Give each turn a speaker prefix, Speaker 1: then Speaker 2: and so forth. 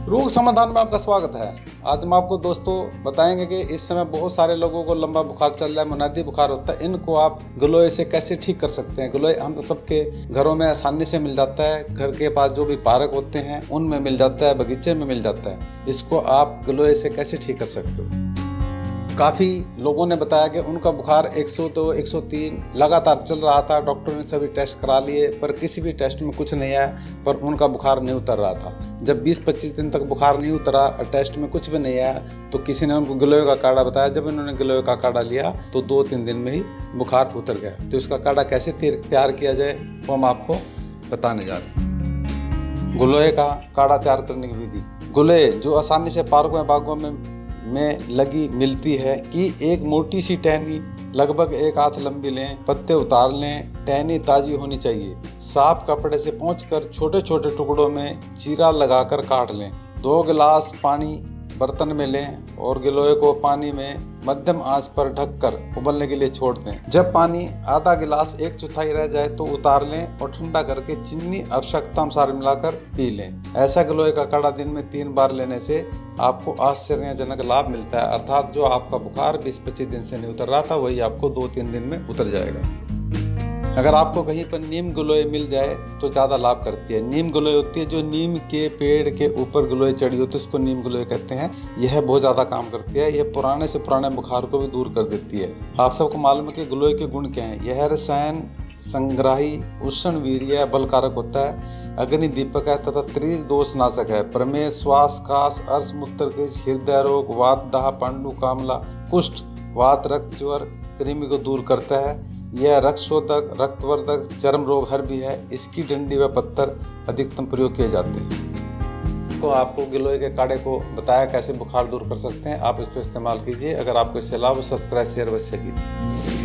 Speaker 1: रोग समाधान में आपका स्वागत है। आज हम आपको दोस्तों बताएंगे कि इस समय बहुत सारे लोगों को लंबा बुखार चल रहा है, मुनादी बुखार होता है। इनको आप गिलोय से कैसे ठीक कर सकते हैं। गिलोय हम सबके घरों में आसानी से मिल जाता है। घर के पास जो भी पार्क होते हैं उनमें मिल जाता है, बगीचे में मिल जाता है। इसको आप गिलोय से कैसे ठीक कर सकते हो। काफ़ी लोगों ने बताया कि उनका बुखार 102, 103 लगातार चल रहा था। डॉक्टर ने सभी टेस्ट करा लिए पर किसी भी टेस्ट में कुछ नहीं आया, पर उनका बुखार नहीं उतर रहा था। जब 20-25 दिन तक बुखार नहीं उतरा और टेस्ट में कुछ भी नहीं आया तो किसी ने उनको गिलोय का काढ़ा बताया। जब इन्होंने गिलोय का काढ़ा लिया तो 2-3 दिन में ही बुखार उतर गया। तो इसका काढ़ा कैसे तैयार किया जाए वो हम आपको बताने जा रहे हैं। गिलोय का काढ़ा तैयार करने की विधि। गिलोय जो आसानी से पार्कों में बागों में लगी मिलती है कि एक मोटी सी टहनी लगभग 1 हाथ लंबी लें, पत्ते उतार लें, टहनी ताजी होनी चाहिए। साफ कपड़े से पोंछकर छोटे छोटे टुकड़ों में चीरा लगाकर काट लें। 2 गिलास पानी बर्तन में लें और गिलोय को पानी में मध्यम आंच पर ढककर उबलने के लिए छोड़ दें। जब पानी आधा गिलास 1/4 रह जाए तो उतार लें और ठंडा करके चीनी आवश्यकता अनुसार मिलाकर पी लें। ऐसा गिलोय का काढ़ा दिन में 3 बार लेने से आपको आश्चर्यजनक लाभ मिलता है। अर्थात जो आपका बुखार 20-25 दिन से नहीं उतर रहा था वही आपको 2-3 दिन में उतर जाएगा। अगर आपको कहीं पर नीम गिलोय मिल जाए तो ज़्यादा लाभ करती है। नीम गिलोय होती है जो नीम के पेड़ के ऊपर गिलोय चढ़ी होती है, उसको नीम गिलोय कहते हैं। यह बहुत ज़्यादा काम करती है। यह पुराने से पुराने बुखार को भी दूर कर देती है। आप सबको मालूम है कि गिलोय के गुण क्या हैं। यह रसायन संग्राही, उष्ण वीर्य, बलकारक होता है, अग्नि दीपक है तथा त्रिज दोष नाशक है। प्रमेह, श्वास, कास, अर्श, मूत्रकीश, हृदय रोग, वात, दाह, पांडु, कामला, कुष्ठ, वात, रक्त ज्वर, कृमि को दूर करता है। यह रक्तशोधक, रक्तवर्धक, चर्म रोग हर भी है। इसकी डंडी व पत्तर अधिकतम प्रयोग किए जाते हैं। तो आपको गिलोय के काढ़े को बताया कैसे बुखार दूर कर सकते हैं। आप इसको इस्तेमाल कीजिए। अगर आपको इससे लाभ हो सब्सक्राइब शेयर अवश्य कीजिए।